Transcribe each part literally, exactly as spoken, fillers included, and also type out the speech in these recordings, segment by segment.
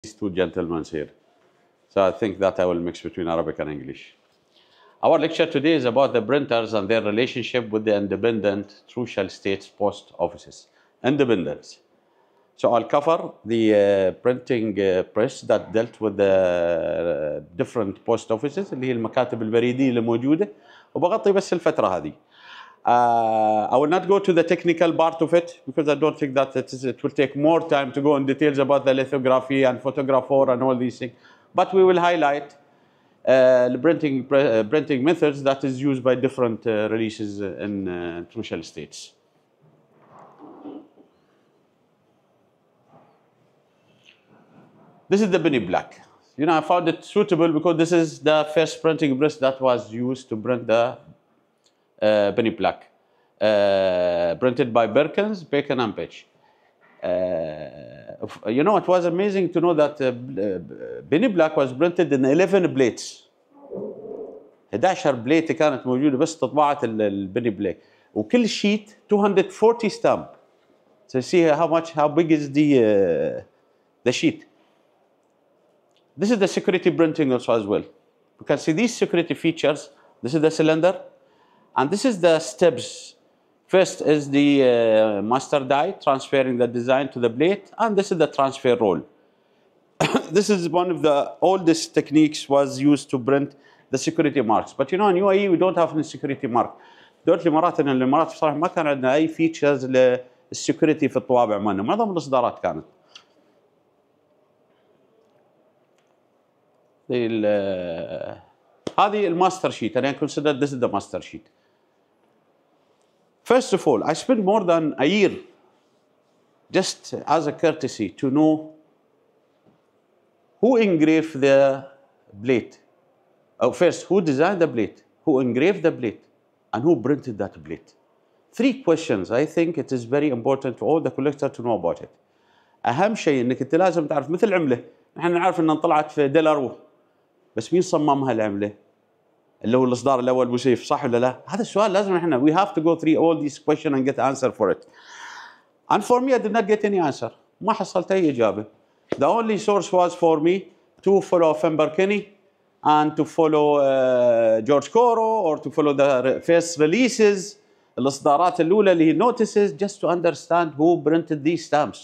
these two gentlemen here. So I think that I will mix between Arabic and English. Our lecture today is about the printers and their relationship with the independent trucial states post offices. Independence. So I'll cover the uh, printing uh, press that dealt with the uh, different post offices اللي هي المكاتب البريدية اللي موجودة وبغطي بس الفترة هذه. Uh, I will not go to the technical part of it because I don't think that it, is, it will take more time to go in details about the lithography and photographer and all these things. But we will highlight uh, the printing, uh, printing methods that is used by different uh, releases in uh, trucial states. This is the penny black. You know, I found it suitable because this is the first printing press that was used to print the uh, penny black, uh, printed by Perkins, Bacon and Page. Uh, you know, it was amazing to know that uh, penny black was printed in eleven plates. إحدى عشرة بليت كانت موجودة بس طباعة البني بلاك وكل sheet two hundred forty stamp. So you see how much, how big is the uh, the sheet. This is the security printing also as well. You can see these security features. This is the cylinder, and this is the steps. First is the uh, master die transferring the design to the plate, and this is the transfer roll. This is one of the oldest techniques was used to print the security marks. But you know in U A E we don't have any security mark. دولة الإمارات إن الإمارات بصراحة ما كان عندنا أي features للسكيورتي في الطوابع مالنا، معظم الإصدارات كانت. Uh, هذه الماستر شيت and I consider this is the master sheet. First of all, I spent more than a year just as a courtesy to know who engraved the plate. Oh, first, who designed the plate, who engraved the plate, and who printed that plate. Three questions I think it is very important to all the collectors to know about it. أهم شيء إنك أنت لازم تعرف مثل العملة، نحن نعرف إنها طلعت في دولار بس مين صممها العملة؟ اللي هو الإصدار الأول بوسيف، صح ولا لا؟ هذا السؤال لازم احنا we have to go through all these questions and get answer for it. And for me I did not get any answer. ما حصلت أي إجابة. The only source was for me to follow Fember Kenny and to follow uh, George Coro or to follow the first releases الإصدارات الأولى اللي هي notices just to understand who printed these stamps.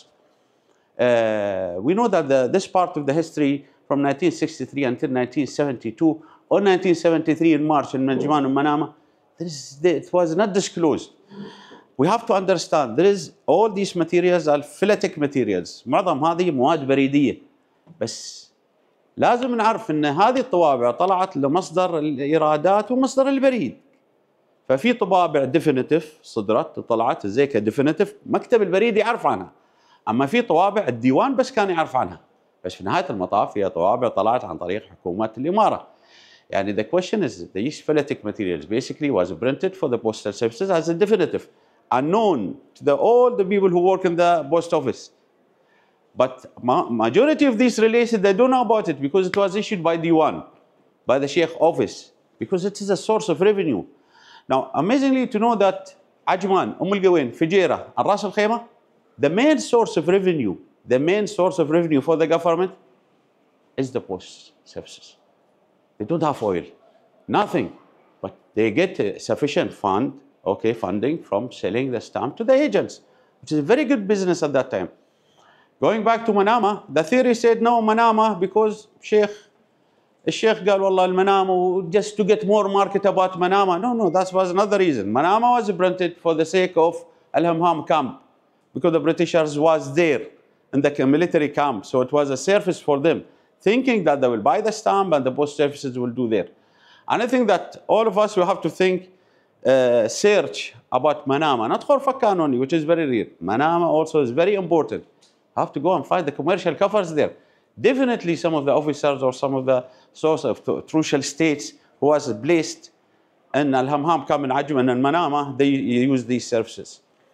Uh, we know that the, this part of the history from nineteen sixty-three until nineteen seventy-two or nineteen seventy-three in March in Manjiman and Manama, there is, it was not disclosed. We have to understand there is all these materials are phyletic materials. معظم هذه مواد بريدية. بس لازم نعرف ان هذه الطوابع طلعت لمصدر الإيرادات ومصدر البريد. ففي طبابع ديفينيتيف صدرت وطلعت زي كديفينيتيف مكتب البريد يعرف عنها. اما في طوابع الديوان بس كان يعرف عنها. بس في نهاية المطاف هي طوابع طلعت عن طريق حكومات الإمارة. يعني the question is these phyletic materials basically was printed for the postal services as a definitive, unknown to the, all the people who work in the post office. But ma majority of these releases they don't know about it because it was issued by Diwan, by the Sheikh office, because it is a source of revenue. Now amazingly to know that Ajman, Umm Al-Gawain, Fujairah, and Ras Al Khaimah, the main source of revenue The main source of revenue for the government is the post services. They don't have oil, nothing, but they get a sufficient fund, okay, funding from selling the stamp to the agents, which is a very good business at that time. Going back to Manama, the theory said no, Manama, because Sheikh, Sheikh قال والله المنامة just to get more market about Manama. No, no, that was another reason. Manama was printed for the sake of Al-Hamham camp, because the Britishers was there in the military camp, so it was a service for them, thinking that they will buy the stamp and the post services will do there. And I think that all of us will have to think, uh, search about Manama, not Khorfakan only, which is very rare. Manama also is very important. You have to go and find the commercial covers there. Definitely some of the officers or some of the source of trucial states who was placed in Al-Hamham camp in Ajman and Manama, they use these services.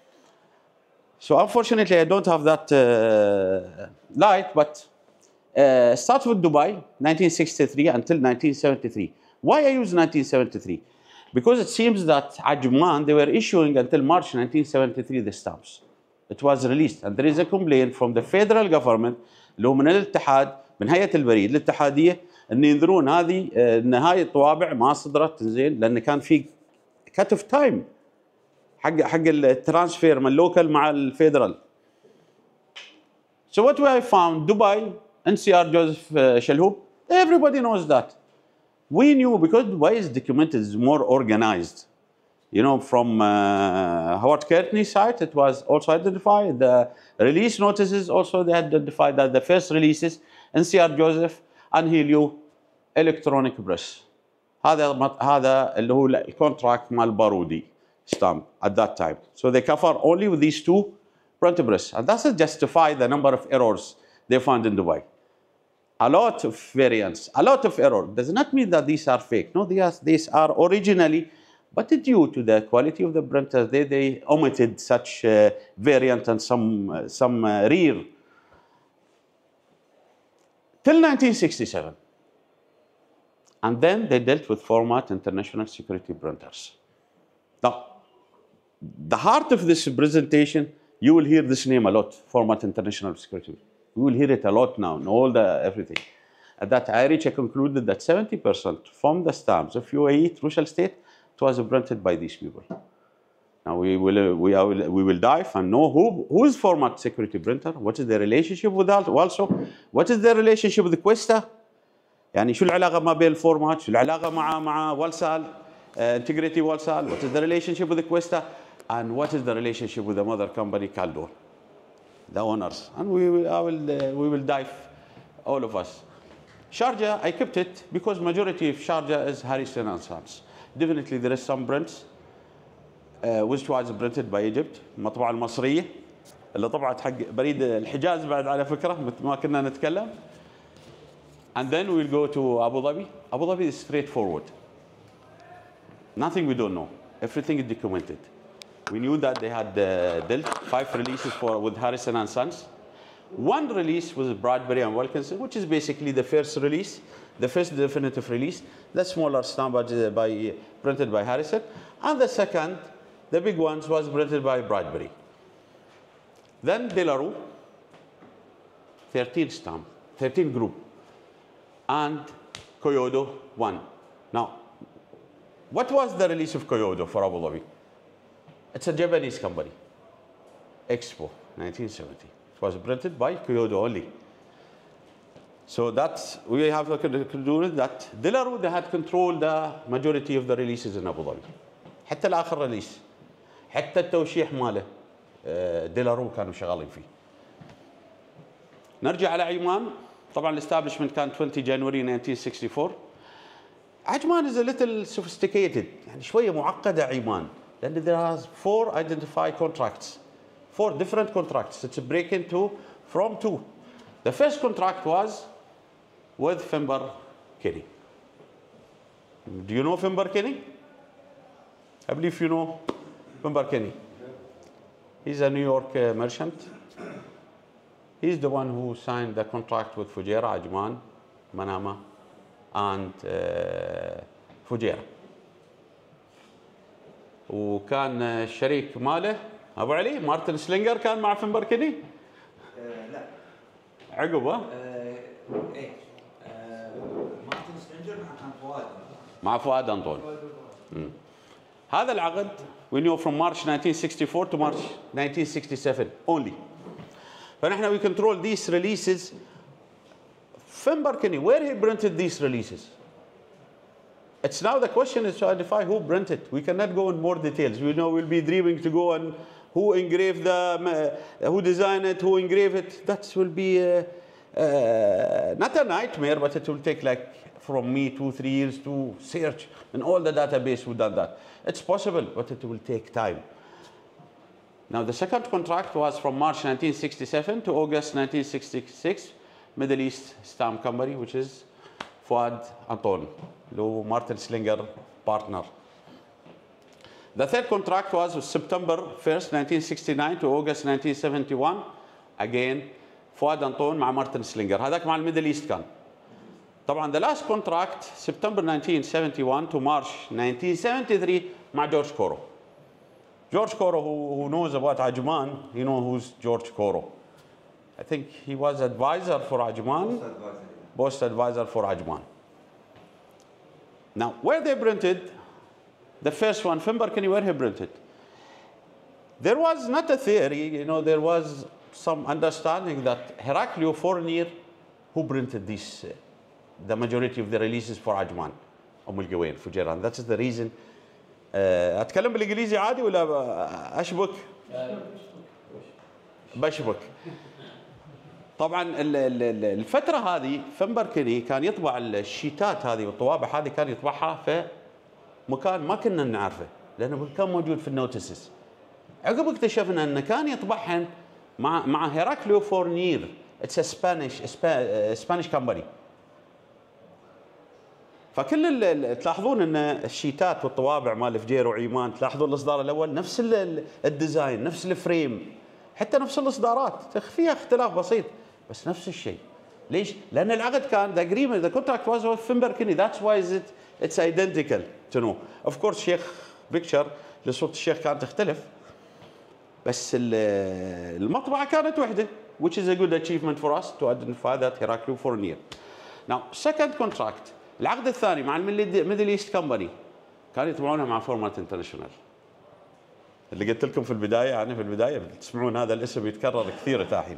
So unfortunately, I don't have that uh, light, but uh, start with Dubai, nineteen sixty-three until nineteen seventy-three. Why I use nineteen seventy-three? Because it seems that Ajman, they were issuing until March nineteen seventy-three the stamps. It was released, and there is a complaint from the federal government اللي هو من الاتحاد، من هيئه البريد الاتحاديه، ان ينذرون هذه ان هاي الطوابع ما صدرت زين، لان كان في كات اوف تايم حق حق الترانسفير من اللوكال مع الفيدرال. So what we have found, Dubai, N C R Joseph uh, Shalhoub, everybody knows that. We knew because Dubai is documented, is more organized. You know, from uh, Howard Courtney's site, it was also identified. The release notices also, they identified that the first releases, N C R Joseph and Helio electronic press. هذا هذا اللي هو الكونتراكت مال بارودي stamp at that time. So they cover only with these two print press, and that's to justify the number of errors they found in Dubai. A lot of variants, a lot of error. Does not mean that these are fake. No, these, these are originally, but due to the quality of the printers, they, they omitted such uh, variant and some, uh, some uh, rare. Till nineteen sixty-seven. And then they dealt with format international security printers. Now, the heart of this presentation, you will hear this name a lot, format international security. You will hear it a lot now in all the everything. At that I concluded that seventy percent from the stamps of U A E, Trucial State, it was printed by these people. Now we will, uh, we, are, we will dive and know who, who is format security printer, what is their relationship with that also, what is their relationship with Questa, يعني شو العلاقة ما بين الفورمات، شو العلاقة مع مع والسال، uh, integrity والسال, what is the relationship with the Questa, and what is the relationship with the mother company Caldor, the owners, and we will, I will, uh, we will dive, all of us. Sharjah, I kept it because majority of Sharjah is Harrison and Sons. Definitely there is some prints uh, which was printed by Egypt, المطبعة المصرية اللي طبعت حق بريد الحجاز بعد على فكرة مثل ما كنا نتكلم. And then we'll go to Abu Dhabi. Abu Dhabi is straightforward. Nothing we don't know. Everything is documented. We knew that they had uh, dealt five releases for, with Harrison and Sons. One release was Bradbury and Wilkinson, which is basically the first release, the first definitive release, the smaller stamp by, by, printed by Harrison. And the second, the big ones, was printed by Bradbury. Then De La Rue, thirteen stamp, thirteen group. And Kyodo one. Now, what was the release of Kyodo for Abu Dhabi? It's a Japanese company. Expo, nineteen seventy. It was printed by Kyodo only. So that's, we have to conclude that De La Rue, they had controlled the majority of the releases in Abu Dhabi. حتى الآخر ريليس. حتى التوشيح ماله De La Rue كانوا شغالين فيه. نرجع على عمان. طبعا الاستابلشمنت كان twentieth January nineteen sixty-four. عجمان is a little sophisticated، يعني شويه معقده عمان، لان there are four identified contracts, four different contracts. It's a break into from two. The first contract was with Finbar Kenny. Do you know Finbar Kenny? I believe you know Finbar Kenny. He's a New York uh, merchant. He's the one who signed the contract with Fujairah, Ajman, Manama, and uh, Fujairah. وكان الشريك ماله أبو علي مارتن سلينجر كان مع فنبر كيني؟ أه لا. عقب ها؟ أه إيه أه مارتن سلينجر مع فؤاد. مع فؤاد أنطون. هذا العقد we know from March nineteen sixty-four to March nineteen sixty-seven only. فنحن we control these releases. Finbar Kenny, where he printed these releases? It's now the question is to identify who printed. We cannot go in more details. We know we'll be dreaming to go on who engraved the, uh, who designed it, who engraved it. That will be uh, uh, not a nightmare, but it will take like from me two, three years to search in all the database who done that. It's possible, but it will take time. Now the second contract was from March nineteen sixty-seven to August nineteen sixty-six, Middle East Stamp Company, which is Fuad Anton, Lou Martin Slinger partner. The third contract was September first, nineteen sixty-nine to August nineteen seventy-one. Again, Fuad Anton مع Martin Slinger. هذاك مع الميدل ايست كان. طبعا the last contract September nineteen seventy-one to March nineteen seventy-three مع George Coro. George Coro, who, who knows about Ajman, you know who's George Coro. I think he was advisor for Ajman. Post advisor. Post advisor for Ajman. Now, where they printed, the first one, Finbarkini, where he printed, there was not a theory, you know, there was some understanding that Heraclio Fournier, who printed this, uh, the majority of the releases for Ajman, أم القوين فجيران. That's the reason. Uh, أتكلم بالإنجليزي عادي ولا أشبك؟ بشبك. طبعا الفترة هذه فنبركني كان يطبع الشيتات هذه والطوابع هذه كان يطبعها في مكان ما كنا نعرفه لأنه كان موجود في النوتسز. عقب اكتشفنا أنه كان يطبعهن مع مع هيراكليو فورنير. It's a Spanish Spanish company. فكل تلاحظون ان الشيتات والطوابع مال فجير وعيمان تلاحظون الاصدار الاول نفس الديزاين نفس الفريم حتى نفس الاصدارات فيها اختلاف بسيط بس نفس الشيء. ليش؟ لان العقد كان the agreement the contract was with Finbarkini. That's why is it it's identical to know. Of course شيخ بيكتشر لصوت الشيخ كانت تختلف بس المطبعه كانت وحده which is a good achievement for us to identify that Heraclio Fournier. Now second contract العقد الثاني مع الميدل ايست كمباني كانوا يطبعونها مع فورمات انترناشونال اللي قلت لكم في البدايه يعني في البدايه بتسمعون هذا الاسم يتكرر كثير الحين.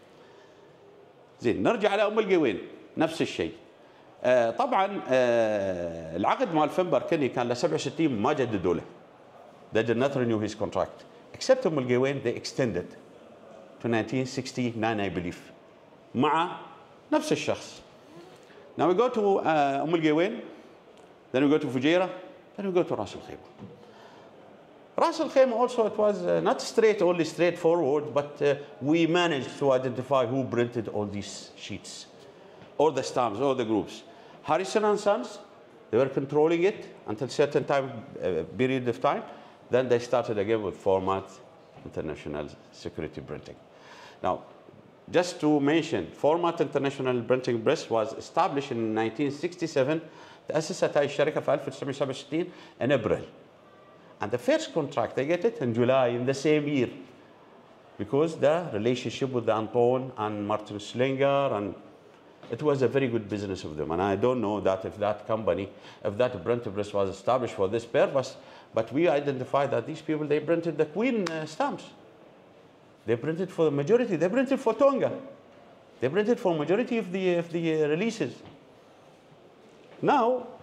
زين نرجع على ام القوين نفس الشيء. آه طبعا آه العقد مال فنبركني كان ل سبعة وستين ما جددوا له. They did not renew his contract except ام القوين they extended to nineteen sixty-nine I believe مع نفس الشخص. Now we go to uh, Umm al-Gawain, then we go to Fujairah, then we go to Ras al-Khayma. Ras al-Khayma also it was uh, not straight, only straightforward, but uh, we managed to identify who printed all these sheets, or the stamps, or the groups. Harrison and Sons, they were controlling it until certain time uh, period of time. Then they started again with Format International Security Printing. Now, just to mention, Format International Printing Press was established in nineteen sixty-seven. تأسست هاي الشركة في ألف وتسعمية وسبعة وستين in April. And the first contract they get it in July in the same year. Because the relationship with the Anton and Martin Schlinger, and it was a very good business of them. And I don't know that if that company, if that printing press was established for this purpose, but we identified that these people, they printed the Queen uh, stamps. They printed for the majority. They printed for Tonga. They printed for majority of the of the uh, releases. Now,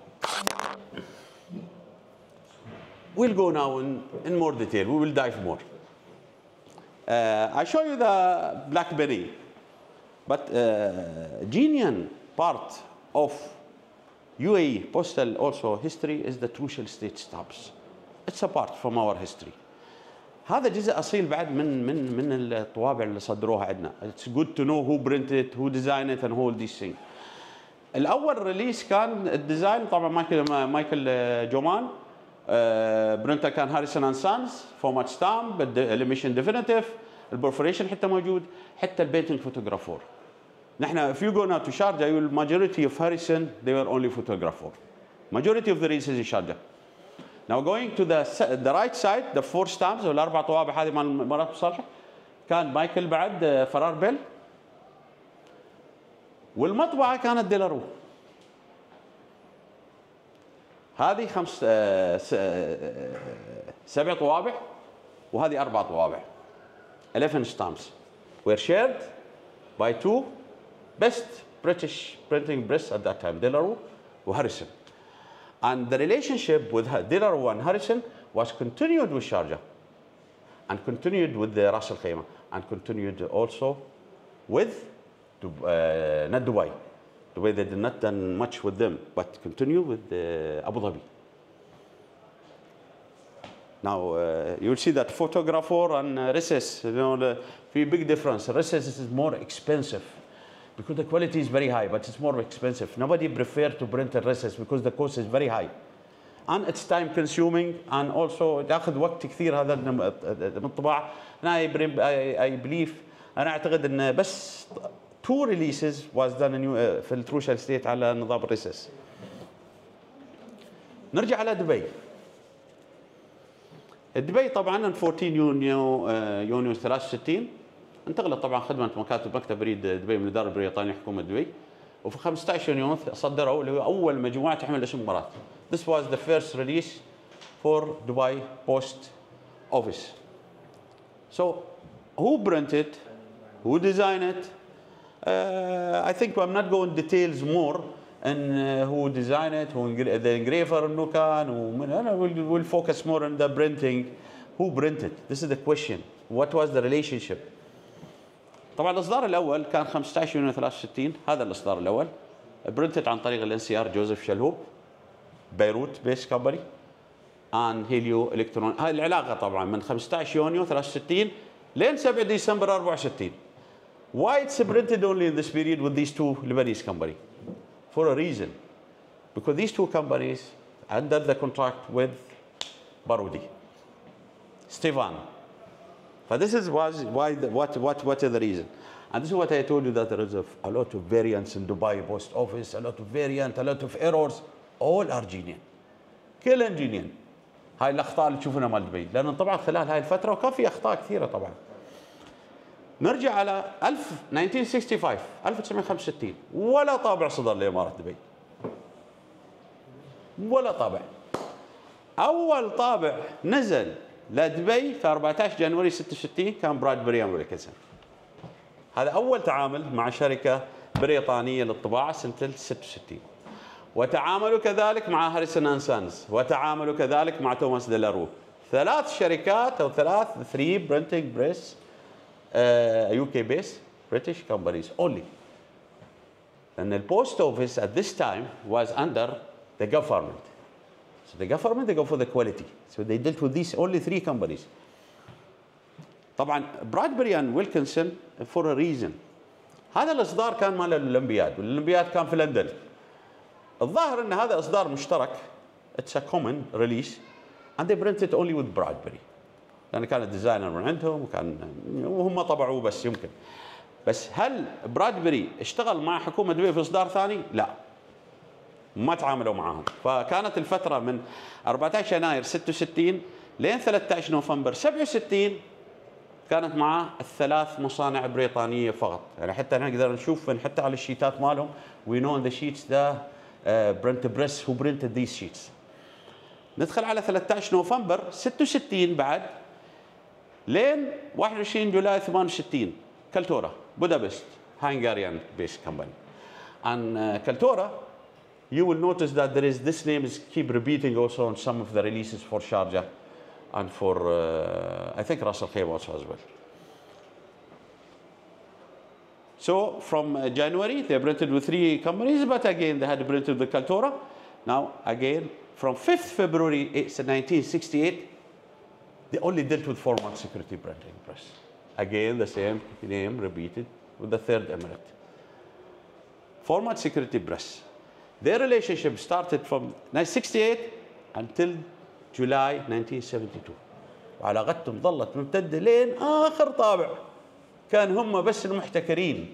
we'll go now in, in more detail. We will dive more. Uh, I show you the Black Berry, but uh, genuine part of U A E postal also history is the Trucial State stamps. It's apart from our history. هذا جزء أصيل بعد من من من الطوابع اللي صدروها عندنا. It's good to know who printed, who designed it, and all these things. الأول ريليس كان الديزاين طبعا مايكل مايكل جومان. برنتر كان هاريسون اند سانز. فورمات ستامب، الإيميشن ديفينيتيف، البرفوريشن حتى موجود، حتى البينتنج فوتوغرافور. نحن if you go now to Sharjah, you will majority of Harrison they were only photographer. Majority of the releases in Sharjah. Now going to the the right side, the four stamps والاربع طوابع هذه مال مرات صالحه كان مايكل بعد فرار بيل، والمطبعه كانت ديلارو. هذه خمس سبع طوابع وهذه اربع طوابع. eleven stamps were shared by two best British printing press at that time, Delarue and Harrison. And the relationship with Delarue and Harrison was continued with Sharjah, and continued with the Ras Al Khaimah, and continued also with uh, not Dubai. Dubai they did not done much with them, but continue with uh, Abu Dhabi. Now uh, you will see that photographer and uh, recess, you know, the big difference. Recess is more expensive because the quality is very high, but it's more expensive. Nobody prefers to print a recess because the cost is very high, and it's time consuming, and also تأخذ وقت كثير هذا الطباعة. أنا I believe أنا أعتقد إن بس two releases was done in uh, في التروشال ستيت على نظام الريسس. نرجع على دبي. دبي طبعا fourteen يونيو يونيو ثلاثة وستين انتقلت طبعا خدمه مكاتب مكتب بريد دبي من الاداره البريطانيه حكومه دبي، وفي خمسة عشر يونيو صدروا اللي هو اول مجموعه تحمل اسم المباراه. This was the first release for Dubai Post Office. So who printed, who designed it? Uh, I think I'm not going details more and uh, who designed it, who engra the engraver انه كان ومن انا we'll, we'll focus more on the printing. Who printed? This is the question. What was the relationship? طبعا الاصدار الاول كان خمسة عشر يونيو ثلاثة وستين، هذا الاصدار الاول برنتد عن طريق الان سي ار جوزيف شلهوب بيروت بيس كمباني ان هيليو الكترون. هاي العلاقه طبعا من خمسة عشر يونيو ثلاثة وستين لين سبعة ديسمبر أربعة وستين. Why it's printed only in this period with these two Lebanese company? For a reason. Because these two companies under the contract with Barudi, Stefan. But this is was why the, what what what is the reason? And this is what I told you, that there is a, a lot of variants in Dubai Post Office, a lot of variant, a lot of errors, all are genuine. كلهم genuine. هاي الاخطاء اللي تشوفونها مال دبي، لان طبعا خلال هاي الفتره وكان في اخطاء كثيره طبعا. نرجع على ألف وتسعمئة وخمسة وخمسين ألف وتسعمئة وخمسة وستين ولا طابع صدر لامارات دبي. ولا طابع. اول طابع نزل لدبي في أربعة عشر جانوري ستة وستين كان برادبري اند ويلكنسون. هذا اول تعامل مع شركه بريطانيه للطباعه سنه ستة وستين. وتعاملوا كذلك مع هاريسون اند سانز، وتعاملوا كذلك مع توماس ديلارو. ثلاث شركات او ثلاث ثري برنتنج بريس يو كي بيس بريتش كومبانيز اونلي. لان البوست اوفيس at this time was under the government. So the government they go for the quality. So they dealt with these only three companies. طبعا برادبري اند ويلكنسون for a reason. هذا الاصدار كان مال الاولمبياد، والاولمبياد كان في لندن. الظاهر ان هذا اصدار مشترك. It's a common release and they printed only with Bradbury. لان كان الديزاينر من عندهم وكان وهم طبعوه بس يمكن. بس هل برادبري اشتغل مع حكومه دبي في اصدار ثاني؟ لا. ما تعاملوا معهم. فكانت الفتره من أربعة عشر يناير ستة وستين لين ثلاثة عشر نوفمبر سبعة وستين كانت مع الثلاث مصانع بريطانيه فقط. يعني حتى نقدر نشوف حتى على الشيتات مالهم we know in the sheets the uh, print press who printed these sheets. ندخل على ثلاثة عشر نوفمبر ستة وستين بعد لين واحد وعشرين جولاي ثمانية وستين كالتورا بودابست هنغاريان بيس كمباني. and uh, كالتورا you will notice that there is this name is keep repeating also on some of the releases for Sharjah and for uh, I think Ras Al Khaimah also as well. So from uh, January they printed with three companies, but again they had printed the Kaltora. Now again from fifth February nineteen sixty-eight they only dealt with format security printing press. Again the same name repeated with the third emirate. Format security press. Their relationship started from nineteen sixty-eight until July nineteen seventy-two. وعلاقتهم ظلت ممتدة لين آخر طابع. كان هم بس المحتكرين.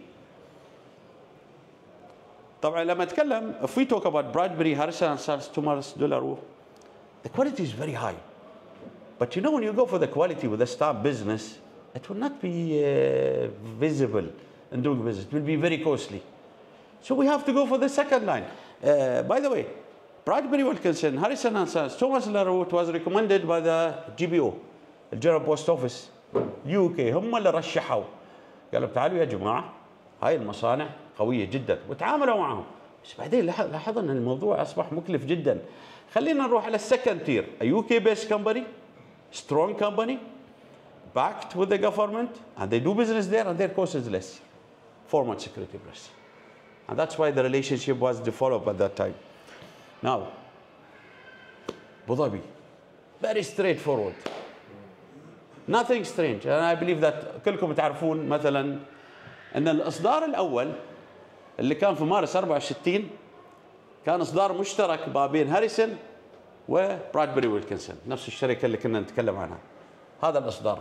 طبعا لما اتكلم if we talk about Bradbury, Harrison and Sons, Thomas Delaroux, the quality is very high. But you know when you go for the quality with a stamp business, it will not be uh, visible in doing business. It will be very costly. So we have to go for the second line. Uh, by the way, Bradbury Wilkinson, Harrison and Sons, Thomas Delaroux was recommended by the G B O, the General Post Office, يو كي. هم اللي رشحوا. قالوا تعالوا يا جماعة هاي المصانع قوية جدا وتعاملوا معهم. بس بعدين لاحظنا ان الموضوع اصبح مكلف جدا. خلينا نروح على السكند تير. A يو كي based company, strong company, backed with the government, and they do business there and their cost is less. Format security press. And that's why the relationship was developed at that time. Now, Abu Dhabi, very straightforward. Nothing strange. And I believe that كلكم تعرفون مثلا ان الاصدار الاول اللي كان في مارس أربعة وستين كان اصدار مشترك ما بين هاريسون وبرادبري ويلكنسون، نفس الشركه اللي كنا نتكلم عنها. هذا الاصدار.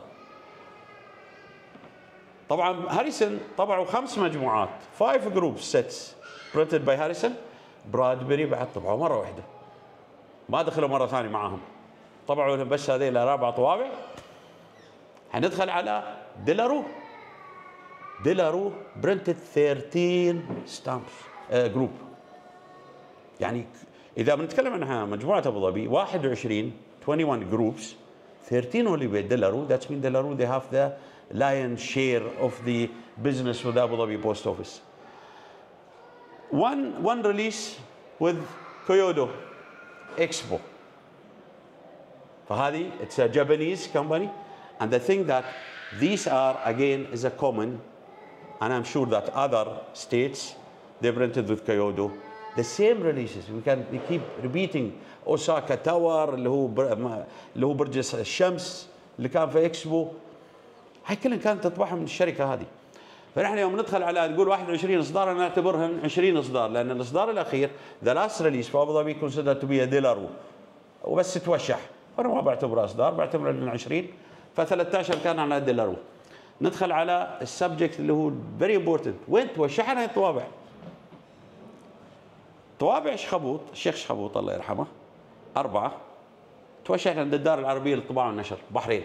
طبعا هاريسون طبعوا خمس مجموعات، five group sets printed by هاريسون. برادبري بعد طبعوا مره واحده. ما دخلوا مره ثانيه معاهم. طبعوا بس هذيل اربع طوابع. حندخل على ديلارو. ديلارو printed thirteen stamps uh, group. يعني اذا بنتكلم عنها مجموعه ابو ظبي واحد وعشرين twenty-one groups, thirteen only by Delaru. That's mean Delaru they have the lion's share of the business with Abu Dhabi Post Office. One one release with Kyoto Expo. فهذه it's a Japanese company, and the thing that these are again is a common, and I'm sure that other states they printed with Kyoto the same releases. We can we keep repeating Osaka Tower اللي هو بر... اللي هو برج الشمس اللي كان في اكسبو، هاي كلها كانت تطبعها من الشركه هذه. فنحن يوم ندخل على نقول واحد وعشرين اصدار انا اعتبرهم عشرين اصدار، لان الاصدار الاخير ذا لاست ريليس في ابو ظبي كونسيدر تو بي ديلارو وبس توشح، انا ما بعتبره اصدار، بعتبره انه عشرين، ف ثلاثة عشر كان على ديلارو. ندخل على السبجكت اللي هو فيري امبورتنت، وين توشحنا هاي الطوابع؟ طوابع شخبوط، الشيخ شخبوط الله يرحمه أربعة توشحت عند الدار العربية للطباعة والنشر بحرين.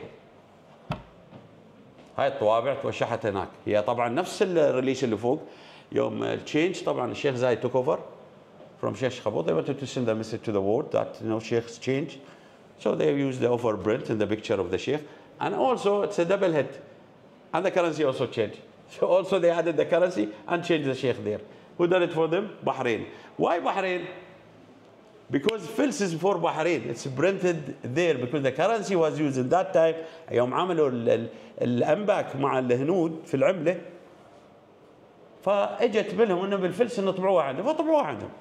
هاي الطوابع توشحت هناك، هي طبعا نفس الريليس اللي فوق. يوم التشينج طبعا الشيخ زايد took over from Sheikh Shkhabut. They wanted to send a message to the world that you know Sheikh's change, so they used the overprint in the picture of the Sheikh, and also it's a double hit, and the currency also changed. So also they added the currency and changed the Sheikh there. Who done it for them? Bahrain. Why Bahrain? Because Fils is for Bahrain. It's printed there because the currency was used in that time. يوم عملوا الأنباك مع الهنود في العملة، فاجت منهم انه بالفلس انه طبعوها عندهم، فطبعوها عندهم.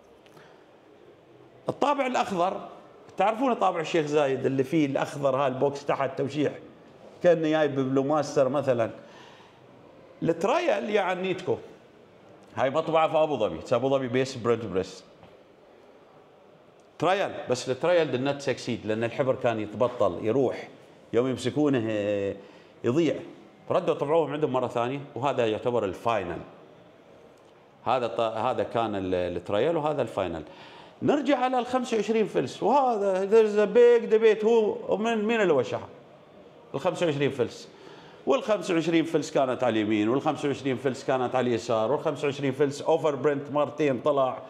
الطابع الاخضر، تعرفون طابع الشيخ زايد اللي فيه الاخضر ها البوكس تحت توشيح كانه جايب بلوماستر مثلا. الترايل يعني نيتكو، هاي مطبعه في ابو ظبي، ابو ظبي بيس برنت بريس ترايل، بس الترايل دid not succeed لان الحبر كان يتبطل يروح، يوم يمسكونه يضيع، فردوا طبعوهم عندهم مره ثانيه، وهذا يعتبر الفاينل. هذا هذا كان الترايل وهذا الفاينل. نرجع على ال خمسة وعشرين فلس، وهذا there's a big debate هو من مين اللي وشحها؟ ال خمسة وعشرين فلس. وال خمسة وعشرين فلس كانت على اليمين، وال خمسة وعشرين فلس كانت على اليسار، وال خمسة وعشرين فلس اوفر برنت مرتين طلع.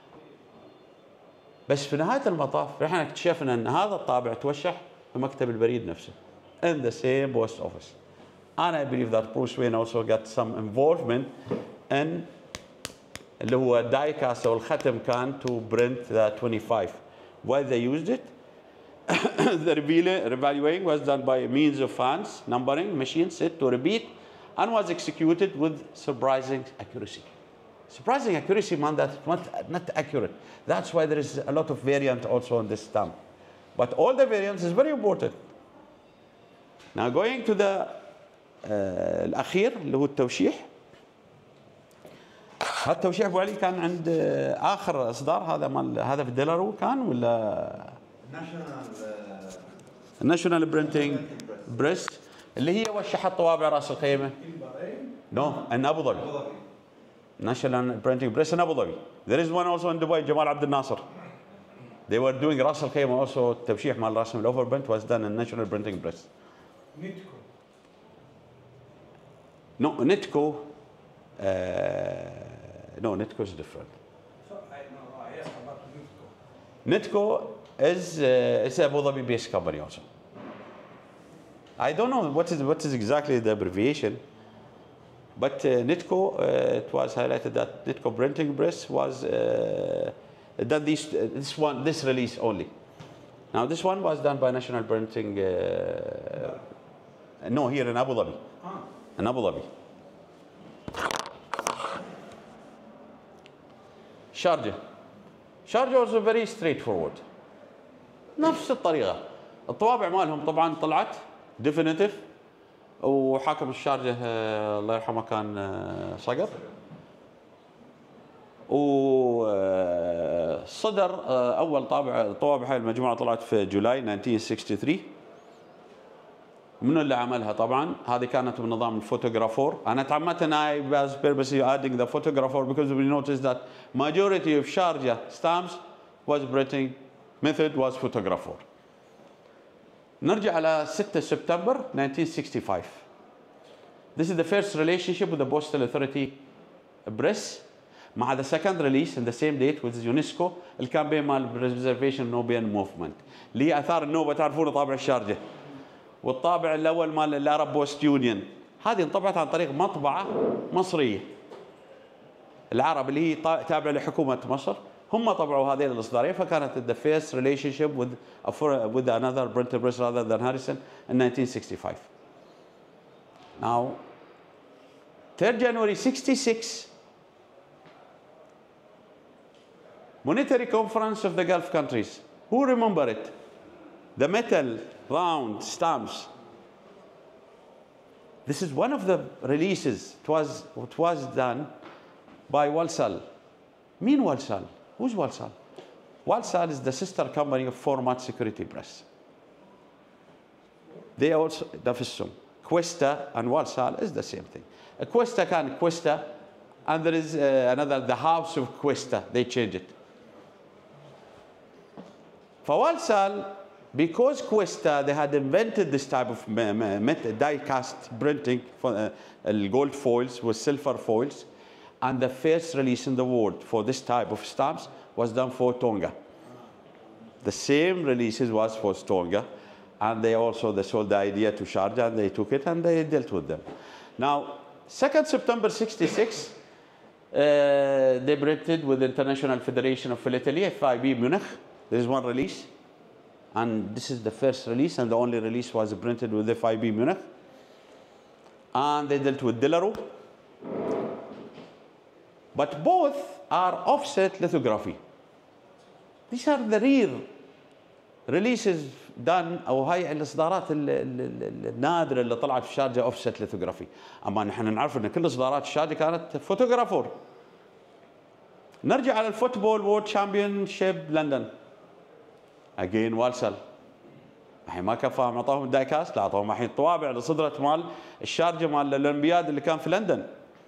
بس في نهايه المطاف احنا اكتشفنا ان هذا الطابع توشح في مكتب البريد نفسه in the same post office. And I believe that Bruce Wayne also got some involvement in اللي هو die cast او الختم كان to print the twenty-five. Why they used it? The revaluing was done by means of fans, numbering, machine set to repeat, and was executed with surprising accuracy. Surprising accuracy meant that it's not, not accurate. That's why there is a lot of variant also on this stamp. But all the variants is very important. Now going to the uh, الأخير اللي هو التوشيح. هذا التوشيح ابو علي كان عند اخر اصدار، هذا مال هذا في ديلارو كان ولا ناشونال برينتنج بريس اللي هي وشحت طوابع راس الخيمه؟ نو ان ابو ظبي. ناشونال برينتنج بريس ان ابو ظبي. There is one also in Dubai, جمال عبد الناصر. They were doing راس الخيمه also التوشيح مال رسم الاوفر برنت was done in national printing press. نيتكو. No, Nitco. Uh, no, Nitco is different. So I know I asked about Nitco. Nitco is uh, it's Abu Dhabi based company also. I don't know what is what is exactly the abbreviation, but uh, Nitco uh, it was highlighted that Nitco printing press was uh, done this uh, this one this release only. Now this one was done by National Printing. Uh, no, here in Abu Dhabi. Ah. In Abu Dhabi. شارجة شارجة also very straightforward، نفس الطريقة. الطوابع مالهم طبعا طلعت definitive، وحاكم الشارجة الله يرحمه كان صقر، وصدر أول طابع طوابع هاي المجموعة طلعت في جولاي nineteen sixty-three. منو اللي عملها؟ طبعا هذه كانت بنظام الفوتوغرافور. انا تعمدت ان I was purposely adding the photographer because we noticed that majority of Sharjah stamps was printing method was photographer. نرجع على ستة سبتمبر nineteen sixty-five. This is the first relationship with the Postal Authority Press مع the second release in the same date with UNESCO الكامبين مال Preservation Nubian Movement اللي هي اثار النوبه تعرفون طابع الشارجه والطابع الاول مال الارب بوست يونيون هذه انطبعت عن طريق مطبعه مصريه العرب اللي هي تابعه لحكومه مصر هم طبعوا هذين الاصدارين فكانت the first relationship with with another printing press rather than Harrison in nineteen sixty-five. Now third January sixty-six Monetary Conference of the Gulf countries. Who remember it? The metal round stamps. This is one of the releases. It was, it was done by Walsall. Mean Walsall. Who's Walsall? Walsall is the sister company of Format Security Press. They also, نفسهم. Questa and Walsall is the same thing. Questa can Questa, and there is uh, another, the House of Questa. They changed it. For Walsall, because Questa, they had invented this type of die-cast printing for uh, gold foils with silver foils, and the first release in the world for this type of stamps was done for Tonga. The same releases was for Tonga, and they also they sold the idea to Sharjah, and they took it and they dealt with them. Now, second September sixty-six, uh, they printed with the International Federation of Philately, F I B Munich. There is one release, and this is the first release, and the only release was printed with F I B Munich. And they dealt with Delaru. But both are offset lithography. These are the rare releases done, أو هاي الإصدارات النادرة اللي طلعت في الشارجة offset lithography. أما نحن نعرف إن كل إصدارات الشارجة كانت فوتوغرافور. نرجع على الفوتبول وورد شامبيونشيب لندن. Again والسل. الحين ما كفاهم أعطاهم الدايكاست، لا أعطاهم الحين طوابع اللي صدرت مال الشارجة مال الأولمبياد اللي كان في لندن.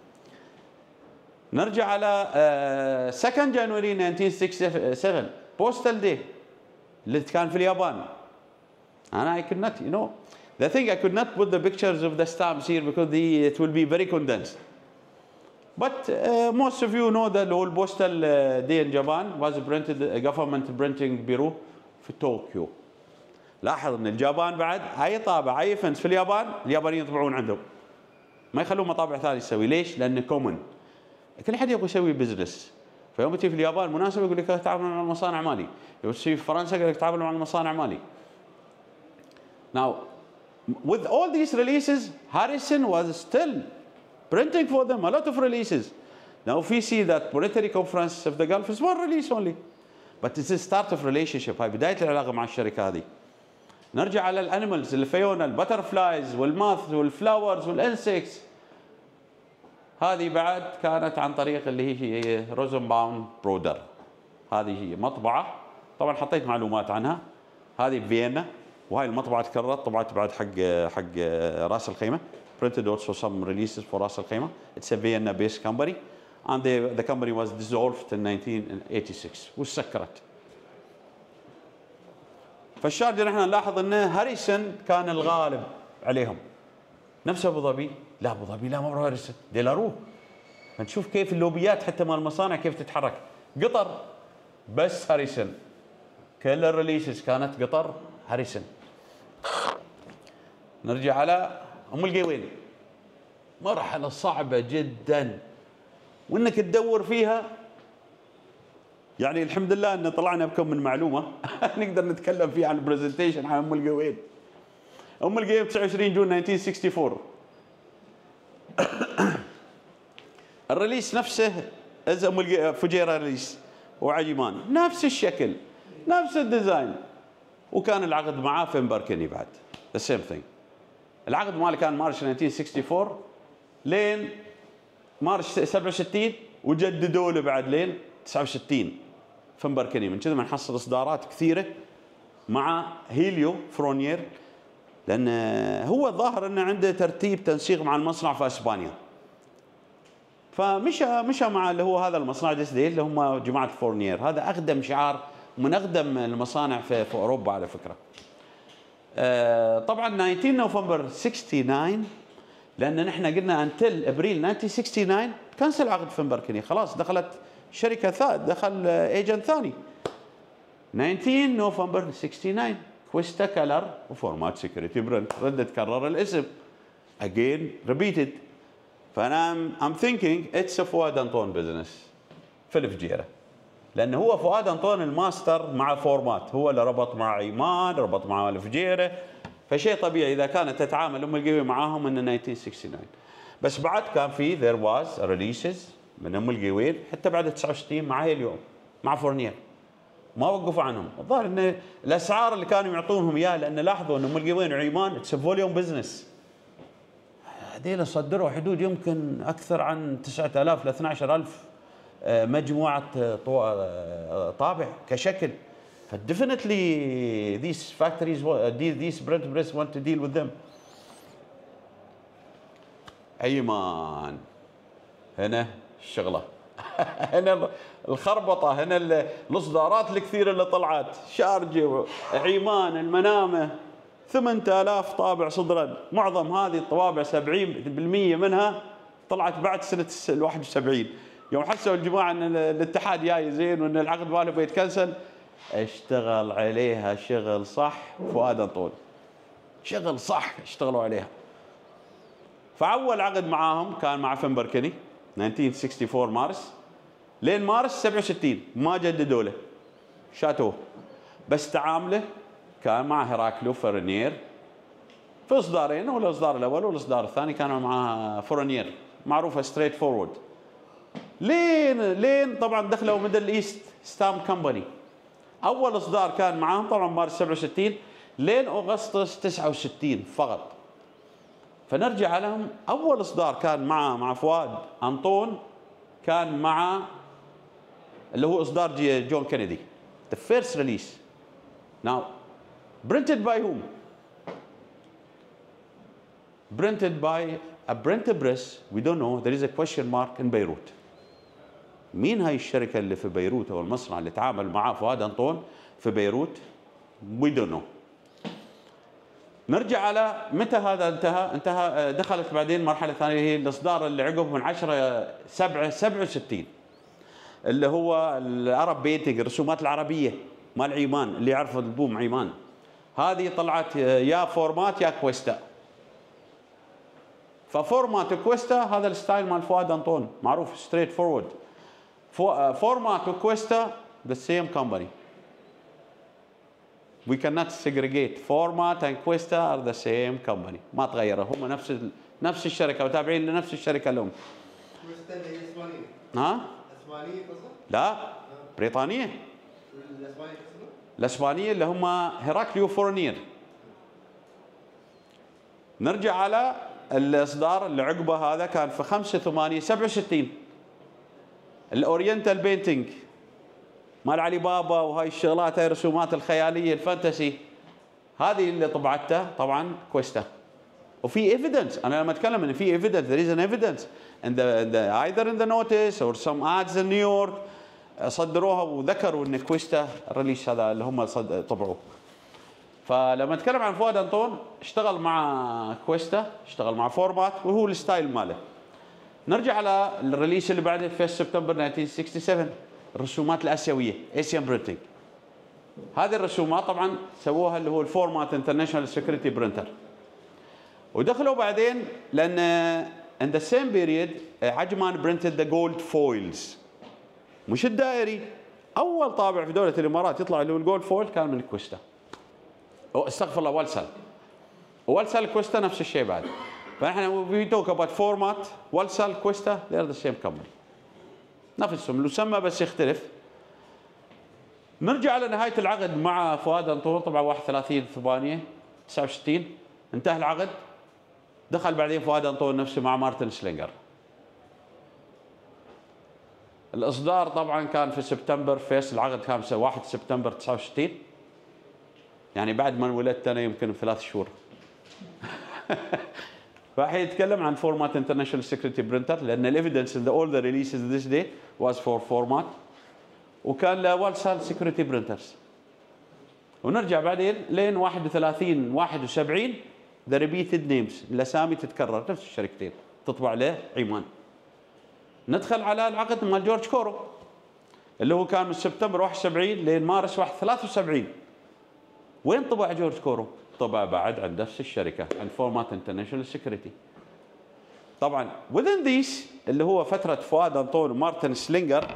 نرجع على uh, second January nineteen sixty-seven Postal Day اللي كان في اليابان. And I could not, you know, the thing I could not put the pictures of the stamps here because the, it will be very condensed. But uh, most of you know that the whole Postal uh, Day in Japan was printed a government printing bureau في طوكيو. لاحظ ان اليابان بعد اي طابع اي فنس في اليابان اليابانيين يطبعون عندهم. ما يخلون مطابع ثانيه تسوي، ليش؟ لانه كومن. كل حد يبغى يسوي بزنس. فيوم تجي في اليابان مناسبه يقول لك تعامل مع المصانع مالي. يوم تجي في فرنسا يقول لك تعامل مع المصانع مالي. Now, with all these releases, Harrison was still printing for them a lot of releases. Now, if we see that Monetary Conference of the Gulf is one release only, but it's the start of relationship. هاي بداية العلاقة مع الشركة هذه. نرجع على الانيمالز الفيونا البترفلايز والماث والفلاورز والانسكس. هذه بعد كانت عن طريق اللي هي روزنباوم برودر. هذه هي مطبعة، طبعا حطيت معلومات عنها. هذه بفيينا، وهاي المطبعة تكررت، طبعت بعد حق حق راس الخيمة. Printed also some releases for راس الخيمة. It's a Vienna based company, and the, the company was dissolved in nineteen eighty-six وسكرت. فالشارجة نحن نلاحظ ان هاريسون كان الغالب عليهم. نفس ابو ظبي، لا ابو ظبي لا مو هاريسون، ديلارو. نشوف كيف اللوبيات حتى مال المصانع كيف تتحرك. قطر بس هاريسون. كل الريليسز كانت قطر هاريسون. نرجع على ام القوين. مرحلة صعبة جدا، وانك تدور فيها. يعني الحمد لله ان طلعنا بكم من معلومه نقدر نتكلم فيها عن البرزنتيشن عن ام القوين. ام القوين تسعة وعشرين جون ألف وتسعمئة وأربعة وستين. الرئيس نفسه از ام القوين فجيره رئيس وعجمان، نفس الشكل نفس الديزاين، وكان العقد معاه في مبركني بعد ذا سيم ثينج. العقد ماله كان مارش ألف وتسعمئة وأربعة وستين لين مارش سبعة وستين، وجددوا له بعد لين تسعة وستين في مبركني. من كذا ما نحصل اصدارات كثيره مع هيليو فرونير، لان هو الظاهر انه عنده ترتيب تنسيق مع المصنع في اسبانيا. فمشى مشى مع اللي هو هذا المصنع ديسديل اللي هم جماعه فورنير. هذا اقدم شعار من اقدم المصانع في, في اوروبا على فكره. آه طبعا تسعة عشر نوفمبر تسعة وستين لان نحن قلنا انتل ابريل ألف وتسعمئة وستة وستين كنسل عقد فنبركني، خلاص دخلت شركه ثالث، دخل ايجنت ثاني. تسعة عشر نوفمبر ستة وستين كويستا كلر وفورمات سكيورتي برنت، ردت كرر الاسم again repeated. فانا I'm thinking it's a فؤاد انطون بزنس في الفجيره، لان هو فؤاد انطون الماستر مع فورمات، هو اللي ربط مع ايمان، ربط مع الفجيره، فشيء طبيعي اذا كانت تتعامل ام القوي معاهم ان ألف وتسعمئة وستة وستين. بس بعد كان في there was releases من ام القويين حتى بعد تسعة وستين معي اليوم مع فورنير، ما وقفوا عنهم. الظاهر ان الاسعار اللي كانوا يعطونهم اياها، لان لاحظوا ان ام القويين وعيمان اتس فوليوم بزنس، هذيل صدروا حدود يمكن اكثر عن تسعة آلاف ل اثني عشر ألف مجموعه طابع كشكل. فديفنتلي these factories these print press want to deal with them. ايمان هنا الشغله هنا الخربطه، هنا الاصدارات الكثيره اللي طلعت، شارجه، عيمان، المنامه، ثمانية آلاف طابع صدرا، معظم هذه الطوابع سبعين بالمئة منها طلعت بعد سنه ال واحد وسبعين، يوم حسوا الجماعه ان الاتحاد جاي زين وان العقد ماله بيتكنسل، اشتغل عليها شغل صح فؤاد انطون، شغل صح اشتغلوا عليها. فاول عقد معاهم كان مع فنبركني ألف وتسعمئة وأربعة وستين مارس، لين مارس سبعة وستين ما جددوا له، شاتوه، بس تعامله كان مع هيراكليو فرونير في اصدارين، والاصدار الاول والاصدار الثاني كانوا مع فرونير معروفه ستريت فورورد. لين لين طبعا دخلوا ميدل ايست ستام كمباني، اول اصدار كان معاهم طبعا مارس سبعة وستين لين اغسطس تسعة وستين فقط. فنرجع لهم، اول اصدار كان مع مع فؤاد انطون كان مع اللي هو اصدار جون كينيدي، the first release. Now printed by whom? Printed by a printer press we don't know, there is a question mark in Beirut. مين هاي الشركة اللي في بيروت او المصنع اللي تعامل معاه فؤاد انطون في بيروت؟ we don't know. نرجع على متى هذا انتهى؟ انتهى دخلت بعدين مرحلة ثانية هي الاصدار اللي عقب من عشرة سبعة سبعة وستين اللي هو العرب بينتنج، الرسومات العربية مال عيمان، اللي يعرفوا البوم عيمان، هذه طلعت يا فورمات يا كويستا. ففورمات كويستا هذا الستايل مال فؤاد انطون معروف ستريت فورورد. فورمات وكويستا the same company. We cannot segregate. Format and Questa are the same company. ما تغيروا، هم نفس ال... نفس الشركة وتابعين لنفس الشركة الأم. كويستا اللي هي اسبانية. ها؟ اسبانية قصدك؟ لا، بريطانية. الاسبانية قصدك؟ الاسبانية اللي هم هيراكليو فورنير. نرجع على الاصدار اللي عقبه، هذا كان في خمسة ثمانية سبعة وستين الاورينتال بينتنج مال علي بابا وهاي الشغلات، هاي الرسومات الخياليه الفانتسي، هذه اللي طبعتها طبعا كويستا. وفي ايفيدنس، انا لما اتكلم ان في ايفيدنس there is an evidence in the, in the either in the notice or some ads in New York صدروها وذكروا ان كويستا الريليس هذا اللي هم طبعوه. فلما اتكلم عن فؤاد انطون اشتغل مع كويستا، اشتغل مع فورمات، وهو الستايل ماله. نرجع على الريليس اللي بعده في سبتمبر ألف وتسعمئة وستة وستين، الرسومات الاسيويه اسيان برينتنج. هذه الرسومات طبعا سووها اللي هو الفورمات انترناشونال سكيورتي برينتر. ودخلوا بعدين لان in the same period عجمان برنتد ذا جولد فويلز، مش الدائري. اول طابع في دوله الامارات يطلع اللي هو الجولد فويل كان من كويستا، او استغفر الله والسل. والسل كويستا نفس الشيء بعد. فنحن we talk about format والسل كويستا they are the same company، نفسهم المسمى بس يختلف. نرجع على نهايه العقد مع فؤاد انطون طبعا واحد وثلاثين ثمانية تسعة وستين انتهى العقد. دخل بعدين فؤاد انطون نفسه مع مارتن سلينجر. الاصدار طبعا كان في سبتمبر، فيس العقد كان واحد سبتمبر تسعة وستين، يعني بعد ما انولدت انا يمكن بثلاث شهور. فراح يتكلم عن فورمات انترناشونال سكيورتي برينتر، لان الايفيدنس ان اول ذا ريليسز ذيس داي واز فور فورمات، وكان لوالسال سكيورتي برينترز. ونرجع بعدين لين واحد وثلاثين واحد وسبعين ذا ريبيتد نيمز، الاسامي تتكرر، نفس الشركتين تطبع له عمان. ندخل على العقد مال جورج كورو اللي هو كان من سبتمبر واحد وسبعين لين مارس واحد ثلاثة وسبعين. وين طبع جورج كورو؟ طبع بعد عند نفس الشركه عند فورمات انترناشونال سكيورتي. طبعا within these اللي هو فتره فؤاد انطون ومارتن سلينجر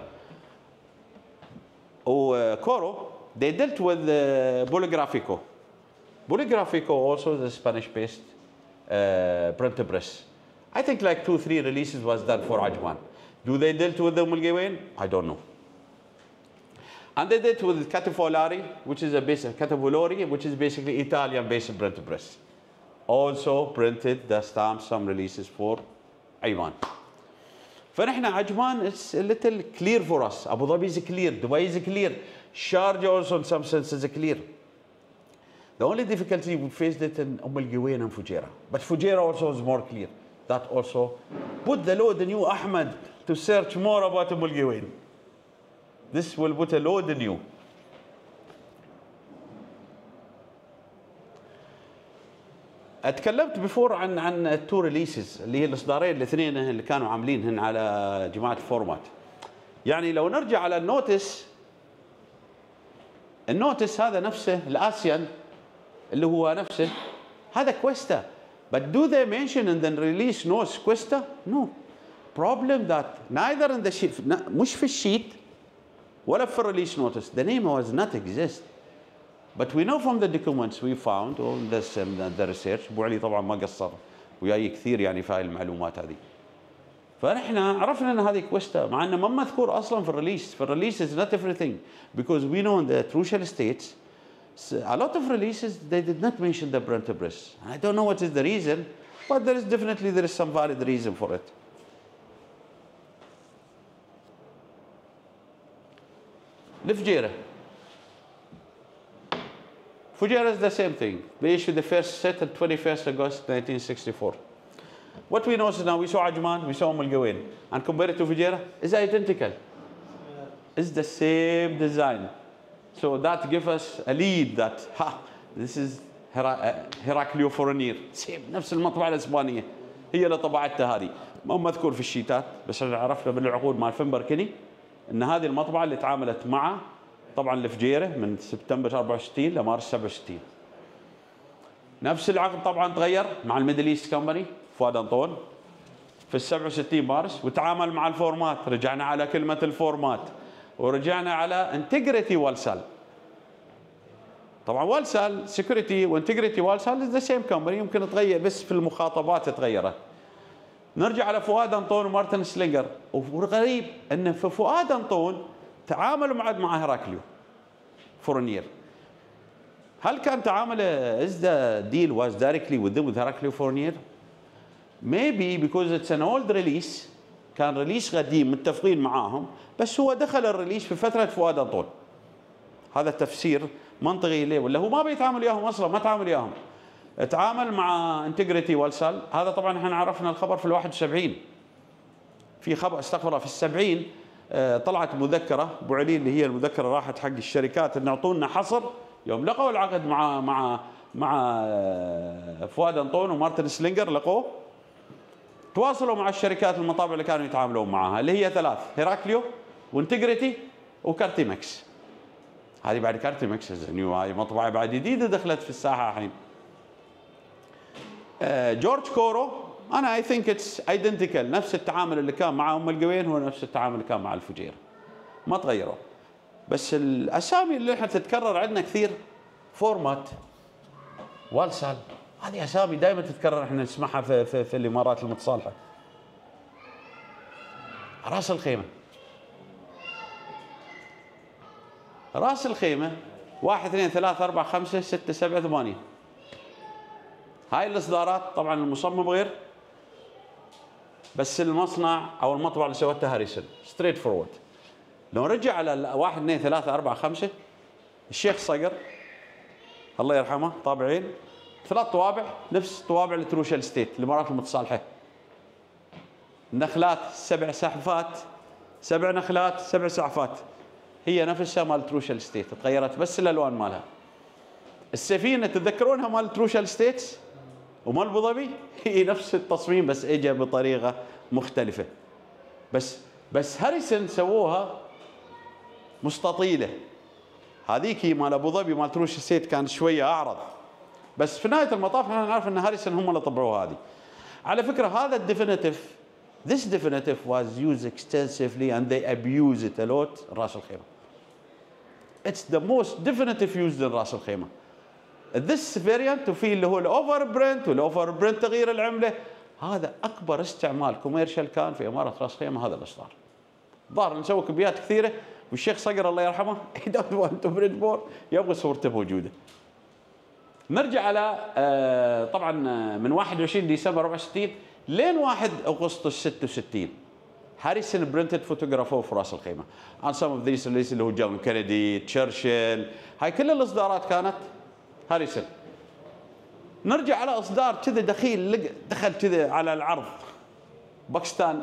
وكورو they dealt with uh, Poligrafico. Poligrafico also is a Spanish-based uh, printer press. I think like two, three releases was done for Ajman. Do they dealt with the Mulgawain? I don't know. And they dealt with Catafolari, which is a basic Catavolori, which is basically Italian-based printer press. Also printed the stamps, some releases for Ajman. فنحن عجمان it's a little clear for us. Abu Dhabi is clear, Dubai is clear, Sharjah also in some sense is clear. The only difficulty we faced it in Umm al-Giwain and Fujairah. But Fujairah also is more clear. That also put the load in you, Ahmed, to search more about Umm al-Giwain. This will put a load in you. اتكلمت بفور عن عن التو ريليسز اللي هي الاصدارين الاثنين اللي كانوا عاملينهن على جماعه الفورمات. يعني لو نرجع على النوتس، النوتس هذا نفسه الاسيان اللي هو نفسه هذا كويستا. But do they mention in the release notes Questa? No. Problem that neither in the sheet مش في الشيت ولا في الريليس notice. The name was not exist. But we know from the documents we found all this and the research. ابو علي طبعا ما قصر وياي كثير يعني في هاي المعلومات هذه. فنحن عرفنا ان هذه كويستا مع انه ما مذكور اصلا في الريليس. في الريليس is not everything because we know in the crucial states a lot of releases they did not mention the printer press. I don't know what is the reason, but there is definitely there is some valid reason for it. Lefjera. Fujairah is the same thing. They issued the first set on twenty-first of August nineteen sixty-four. What we know is now we saw Ajman, we saw Umm al-Gawain, and compared it to Fujairah, is identical. It's the same design. So that gives us a lead that ha, this is Heraclio Fournier. Same نفس المطبعة الإسبانية هي اللي طبعتها هذه. ما مذكور في الشيتات بس عرفنا بالعقود مال فنبركني ان هذه المطبعة اللي تعاملت مع طبعا الفجيرة من سبتمبر أربعة وستين لمارس سبعة وستين. نفس العقد طبعا تغير مع الميدل ايست كومباني فؤاد انطون في سبعة وستين مارس وتعامل مع الفورمات. رجعنا على كلمة الفورمات ورجعنا على انتجريتي والسال. طبعا والسال سكيورتي وانتجريتي والسال از ذا سيم كومباني يمكن تغير بس في المخاطبات تغيرت. نرجع على فؤاد انطون ومارتن سلينجر. والغريب ان في فؤاد انطون تعاملوا معد مع هراكليو فورنير. هل كان تعامله is the deal was directly with them with Heraclio Fournier? Maybe because it's an old release. كان ريليس قديم متفقين معاهم بس هو دخل الريليس في فترة فؤاد انطون. هذا التفسير منطقي ليه ولا هو ما بيتعامل وياهم اصلا ما تعامل وياهم. تعامل مع انتجريتي والسال. هذا طبعا احنا عرفنا الخبر في الواحد وسبعين. في خبر استغفر في السبعين طلعت مذكره ابو علي اللي هي المذكره راحت حق الشركات ان اعطونا حصر يوم لقوا العقد مع مع مع فؤاد انطون ومارتن سلينجر لقوه تواصلوا مع الشركات المطابع اللي كانوا يتعاملون معها اللي هي ثلاث هيراكليو وانتجريتي وكارتيمكس. هذه بعد كارتيمكس نيو هاي مطبعه بعد جديده دخلت في الساحه الحين. جورج كورو انا اي ثينك اتس ايدنتيكال نفس التعامل اللي كان مع ام القوين هو نفس التعامل اللي كان مع الفجيره ما تغيروا بس الاسامي اللي احنا تتكرر عندنا كثير فورمات والسال هذه اسامي دائما تتكرر احنا نسمعها في, في, في الامارات المتصالحه. راس الخيمه راس الخيمه واحد اثنين ثلاثة أربعة خمسة ستة سبعة ثمانية. هاي الاصدارات طبعا المصمم غير بس المصنع او المطبعه اللي سوتها هاريسون ستريت فورورد. لو نرجع على واحد اثنين ثلاثة أربعة خمسة الشيخ صقر الله يرحمه طابعين ثلاث طوابع نفس طوابع التروشال ستيت الامارات المتصالحه. النخلات سبع سحفات سبع نخلات سبع سحفات هي نفسها مال تروشال ستيت تغيرت بس الالوان مالها. السفينه تتذكرونها مال تروشال ستيتس ومال ابو ظبي هي نفس التصميم بس اجى بطريقه مختلفه. بس بس هاريسون سووها مستطيله. هذيك مال ابو ظبي مال تروش ستيت كان شويه اعرض. بس في نهايه المطاف احنا نعرف ان هاريسون هم اللي طبعوها هذه. على فكره هذا الديفينيتيف this definitive was used extensively and they abuse it a lot راس الخيمه. It's the most definitive used in راس الخيمه. This variant وفي اللي هو الاوفر برنت والاوفر برنت تغيير العمله، هذا اكبر استعمال كوميرشال كان في اماره راس الخيمه هذا الاصدار. ظاهر نسوي كميات كثيره والشيخ صقر الله يرحمه he don't want to print more يبغى صورته موجوده. نرجع على آه طبعا من واحد وعشرين ديسمبر أربعة وستين لين واحد اغسطس ستة وستين هاريسون برنتد فوتوغرافوه في راس الخيمه. عن سم اوف ذيس اللي هو جون كينيدي، تشرشل، هاي كل الاصدارات كانت هاريسون. نرجع على اصدار كذا دخيل دخل كذا على العرض باكستان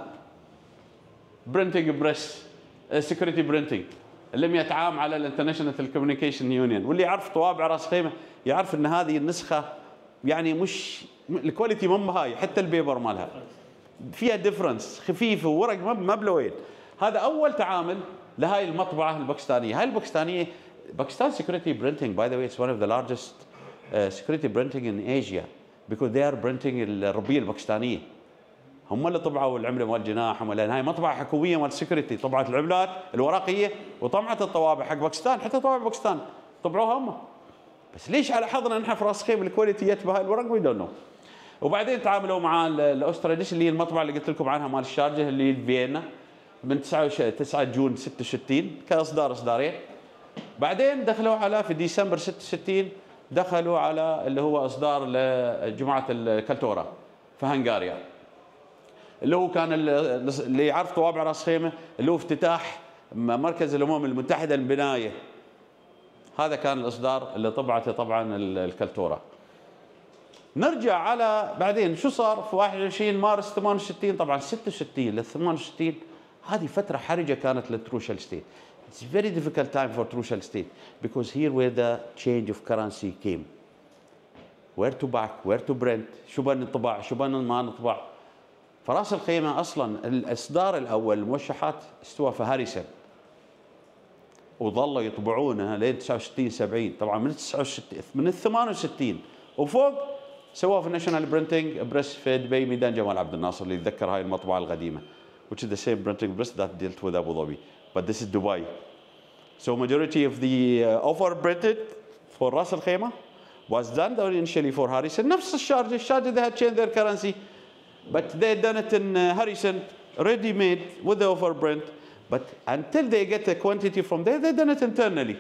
برنتنج بريس سكيورتي برنتنج اللي مئة عام على الانترناشونال تيليكوميونيكيشن يونيون، واللي يعرف طوابع راس خيمه يعرف ان هذه النسخه يعني مش الكواليتي مو هاي، حتى البيبر مالها فيها ديفرنس خفيفه وورق ما بلوين. هذا اول تعامل لهاي المطبعه الباكستانيه. هاي الباكستانيه باكستان سكيورتي برنتنج باي ذا واي اتس ون اوف ذا لارجست سكيورتي برنتنج ان ايجيا بيكوز ذي ار برنتنج الربيه الباكستانيه. هم اللي طبعوا العمله مال جناح، لان هاي مطبعه حكوميه مال سكيورتي طبعت العملات الورقيه وطبعت الطوابع حق باكستان، حتى طوابع باكستان طبعوها هم. بس ليش على حظنا نحن في راس خيمه الكواليتي يتبع الورق وي دونت نو. وبعدين تعاملوا مع الاوستراديش اللي هي المطبعه اللي قلت لكم عنها مال الشارجه اللي هي فيينا من تسعة جون ستة وستين كاصدار اصدارين. بعدين دخلوا على في ديسمبر ستة وستين دخلوا على اللي هو اصدار لجماعه الكالتورا في هنغاريا، اللي هو كان اللي يعرف طوابع راس خيمه اللي هو افتتاح مركز الامم المتحده للبنايه. هذا كان الاصدار اللي طبعته طبعا الكالتورا. نرجع على بعدين شو صار في واحد وعشرين مارس ثمانية وستين. طبعا ستة وستين ل ثمانية وستين هذه فتره حرجه كانت للتروشال ستيت. It's a very difficult time for Trushal state because here where the change of currency came. Where to back, where to print, شو بدنا نطبع، شو بدنا ما نطبع. فراس الخيمه اصلا الاصدار الاول الموشحات استوى في هاريسون وظلوا يطبعونها لين تسعة وستين سبعين. طبعا من تسعة وستين من ثمانية وستين وفوق سووها في الناشونال برنتنج بريس في دبي ميدان جمال عبد الناصر اللي يتذكر هاي المطبعه القديمه which is the same printing press that dealt with Abu Dhabi but this is Dubai. So majority of the uh, offer printed for Ras Al Khaimah was done initially for Harrison. نفس الشارجة الشارجة they had changed their currency but they had done it in uh, Harrison ready made with the offer print but until they get a quantity from there they done it internally.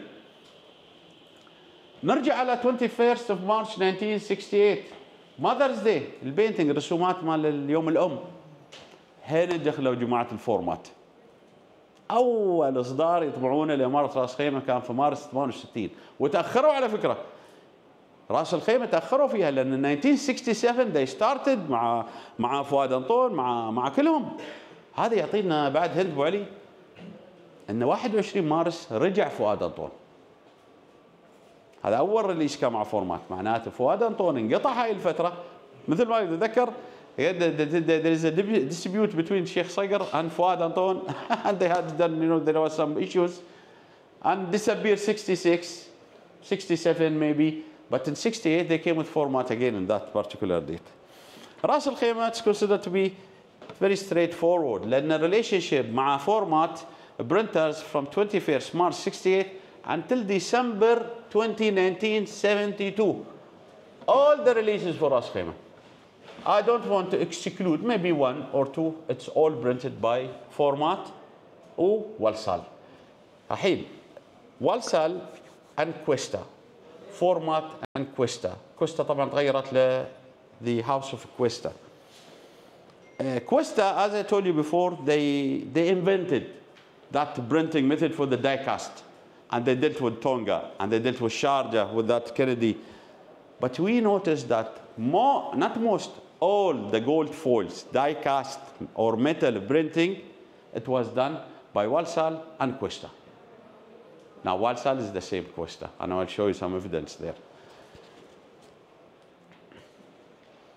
نرجع على twenty-first of March nineteen sixty-eight Mother's Day البينتنج الرسومات مال اليوم الأم. هنا دخلوا جماعة الفورمات. أول إصدار يطبعونه لإمارة راس خيمة كان في مارس ثمانية وستين وتأخروا على فكرة. راس الخيمة تأخروا فيها لأن nineteen sixty-seven they started مع مع فؤاد أنطون مع مع كلهم. هذا يعطينا بعد هند أبو علي أن واحد وعشرين مارس رجع فؤاد أنطون. هذا أول ريليس كان مع فورمات معناته فؤاد أنطون انقطع هاي الفترة مثل ما يتذكر. There is a dispute between Sheikh Sagar and Fuad Anton and they had done, you know, there was some issues and disappeared sixty-six, sixty-seven maybe, but in sixty-eight they came with format again in that particular date. Ras Al Khaimah is considered to be very straightforward لأن relationship مع format printers from twenty-first March sixty-eight until December twentieth nineteen seventy-two all the releases for Ras Al Khaimah. I don't want to exclude maybe one or two. It's all printed by format و Walsall. الحين Walsall and Questa, format and Questa. Questa طبعا تغيرت ل the House of Questa. Uh, Questa, as I told you before, they they invented that printing method for the die cast, and they dealt with Tonga and they dealt with Sharjah with that Kennedy. But we noticed that more, not most, all the gold foils, die cast or metal printing, it was done by Walsall and Questa. Now Walsall is the same Questa, and I'll show you some evidence there.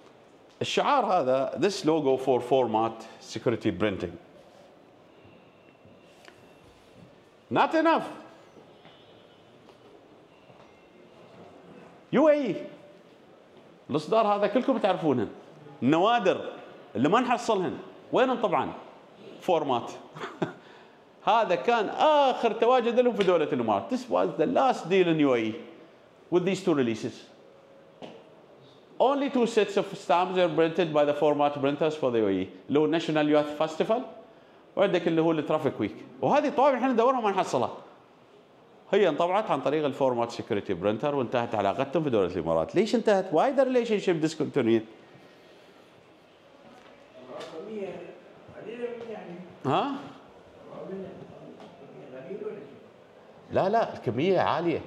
الشعار هذا this logo for format security printing. Not enough. يو اي الاصدار هذا كلكم تعرفونهن، النوادر اللي ما نحصلهن وينهم طبعا؟ فورمات. هذا كان اخر تواجد لهم في دوله الامارات. This was the last deal in U A E with these two releases. Only two sets of stamps are printed by the format printers for the U A E اللي هو National Youth Festival وعندك اللي هو الترافيك ويك. وهذه طوابع احنا ندورها ما نحصلها. هي انطبعت عن طريق الفورمات سكيورتي برنتر وانتهت علاقتهم في دوله الامارات. ليش انتهت؟ واي ذا ريليشن شيب ديسكونتينيود؟ ها؟ لا لا الكميه عاليه.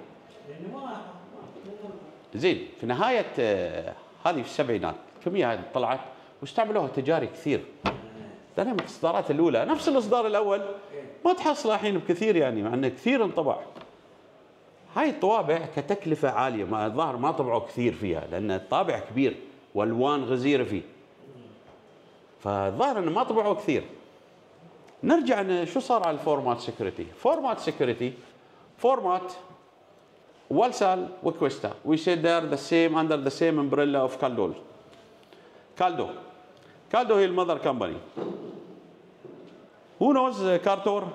زين في نهايه آه هذه في السبعينات الكميه هذه طلعت واستعملوها تجاري كثير. لأنها من الإصدارات الأولى نفس الإصدار الأول ما تحصلها الحين بكثير يعني مع أنه كثير انطبع. هاي الطوابع كتكلفة عالية ما الظاهر ما طبعوا كثير فيها لأن الطابع كبير والوان غزيرة فيه. فالظاهر أنه ما طبعوا كثير. نرجع شو صار على الفورمات سيكوريتي؟ فورمات سيكوريتي فورمات والسال وكويستا. We said they are the same under the same umbrella of Caldol. Caldo. Caldo هي المذر كمباني. Who knows كارتور؟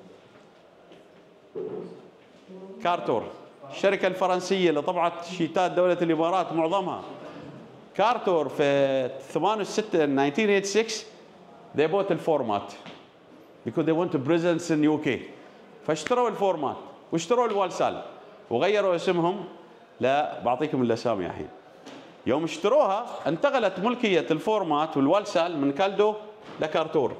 كارتور الشركة الفرنسية اللي طبعت شيتات دولة الإمارات معظمها. كارتور في ثمانية وستين ألف وتسعمئة وثمانية وستين they bought الفورمات because they want to presence in U K. فاشتروا الفورمات واشتروا الوالسال وغيروا اسمهم. لا بعطيكم الأسامي الحين. يوم اشتروها انتقلت ملكية الفورمات والوالسال من كالدو لكارتور.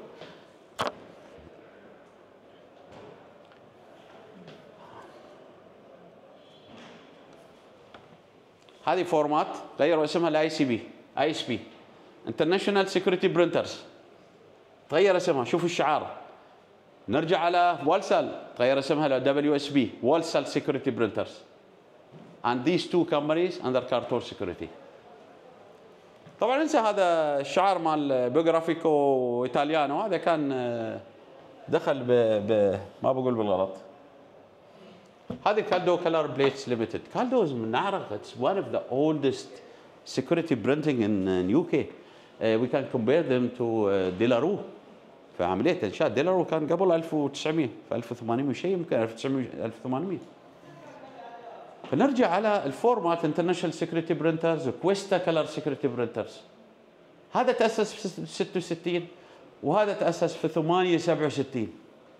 هذه فورمات غيروا اسمها لاي سي بي اي اس بي انترناشونال سيكوريتي برينترز. تغير اسمها شوفوا الشعار. نرجع على والسال تغير اسمها ل دبليو اس بي والسال سيكوريتي برينترز. and these two companies under Cartor Security. طبعا انسى هذا الشعار مال بيوغرافيكو ايطاليانو هذا كان دخل ب... ب... ما بقول بالغلط. هذه كالدو كلر بليتس ليميتد. كالدو من نعرق اتس one of the oldest security printing in, in U K. Uh, we can compare them to uh, ديلارو. في عمليه انشاء ديلارو كان قبل ألف وتسعمئة في ألف وثمانمئة وشيء يمكن ألف وتسعمئة ألف وثمانمئة. فنرجع على الفورمات انترناشونال سيكوريتي برينترز وكويستا كلر سيكوريتي برينترز. هذا تاسس في ستة وستين وهذا تاسس في ثمانية سبعة وستين.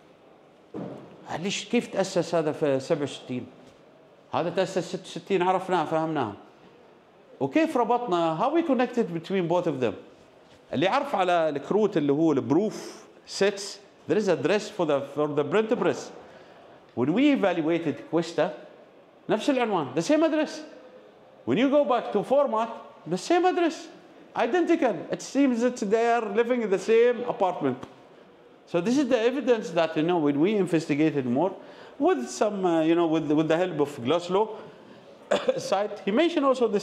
ليش كيف تاسس هذا في سبعة وستين؟ هذا تاسس ستة وستين عرفناه فهمناه. وكيف ربطنا how we connected between both of them. اللي يعرف على الكروت اللي هو البروف سيتس there is a address for the for the print press. When we evaluated Questa نفس العنوان the same address. When you go back to format the same address identical. It seems that they are living in the same apartment. So this is the evidence that you know when we investigated more with some uh, you know with with the help of Glaslow site he mentioned also this.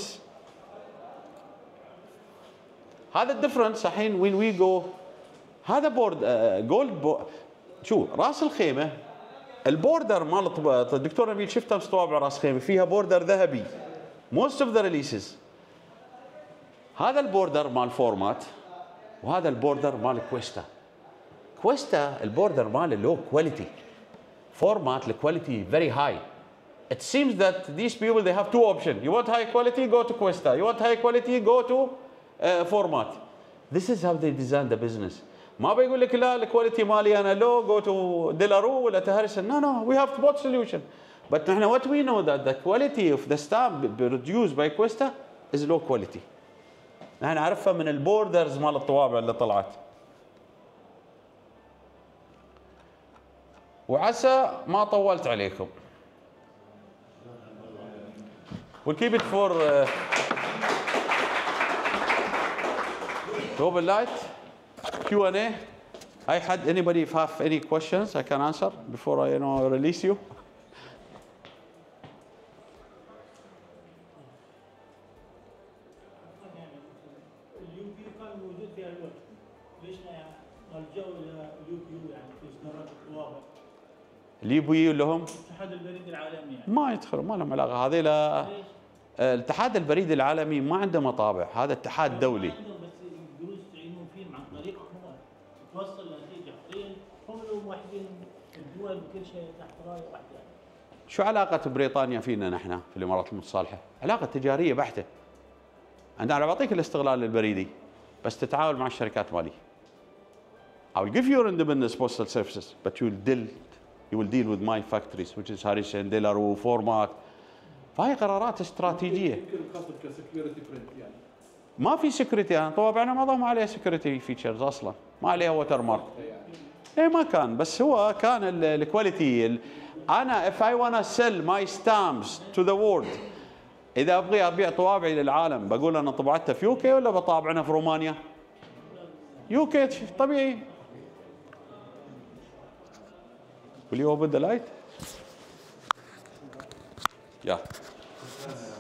هذا الديفرنس الحين when we go هذا بورد جولد بو شو راس الخيمه البوردر مال الدكتور نبيل شفتها مستوعبه راس خيمه فيها بوردر ذهبي most of the releases. هذا البوردر مال فورمات وهذا البوردر مال كويستا. كويستا البوردر ماله لو كواليتي فورمات الكواليتي very high. It seems that these people they have two options. You want high quality go to Questa. You want high quality go to uh, format. This is how they design the business. ما بيقول لك لا الكواليتي مالي انا لو جو تو ديلارو ولا تهرسن. No no we have both solution. But نحن what we know that the quality of the stamp produced by Questa is low quality. نحن عرفها من البوردرز مال الطوابع اللي طلعت. وعسى ما طولت عليكم. We'll keep it for uh, Global Light Q and A. I had anybody if have any questions I can answer before I you know release you. You اللي يبوا لهم الاتحاد البريد العالمي يعني. ما يدخلوا، ما لهم علاقه هذيلا. ليش؟ الاتحاد البريد العالمي ما عنده مطابع، هذا اتحاد دولي. عندهم بس يقدرون يستعينون فيهم عن طريق هم توصل نتيجه حاليا هم الوحيدين الدول بكل شيء تحت رايه واحده. شو علاقة بريطانيا فينا نحن في الامارات المتصالحة؟ علاقة تجارية بحتة. عندنا انا بعطيك الاستغلال البريدي بس تتعامل مع الشركات مالي. I will give you your independent postal services but you will deal you will deal with my factories which is هاريسن ديلارو فورمات. فهي قرارات استراتيجية. يمكن القصد كسكيورتي برنت يعني. ما في سكيورتي، انا طوابعنا معظم ما عليها سكيورتي فيتشرز اصلا، ما عليها ووتر مارك. اي ما كان، بس هو كان الكواليتي. انا if I wanna sell my stamps to the world، اذا ابغي ابيع طوابعي للعالم بقول انا طبعتها في يوكي ولا بطابعنا في رومانيا؟ يوكي طبيعي. Will you open the light? Yeah.